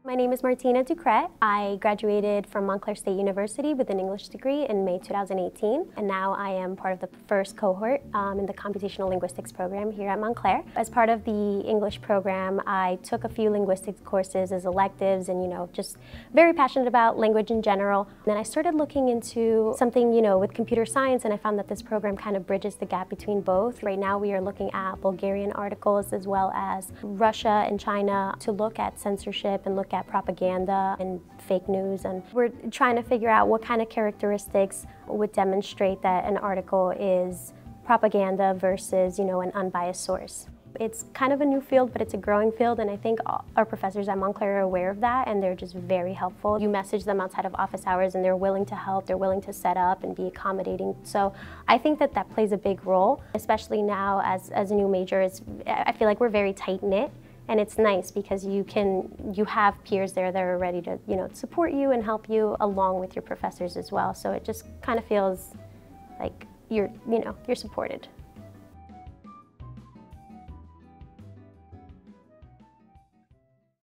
My name is Martina Ducret. I graduated from Montclair State University with an English degree in May 2018, and now I am part of the first cohort in the Computational Linguistics program here at Montclair. As part of the English program, I took a few linguistics courses as electives and, just very passionate about language in general. Then I started looking into something, with computer science, and I found that this program kind of bridges the gap between both. Right now we are looking at Bulgarian articles as well as Russia and China to look at censorship and look at propaganda and fake news, and we're trying to figure out what kind of characteristics would demonstrate that an article is propaganda versus, an unbiased source. It's kind of a new field, but it's a growing field, and I think our professors at Montclair are aware of that, and they're just very helpful. You message them outside of office hours and they're willing to help, they're willing to set up and be accommodating. So I think that that plays a big role, especially now as a new major. I feel like we're very tight-knit. And it's nice because you have peers there that are ready to, support you and help you along with your professors as well. So it just kind of feels like you're supported.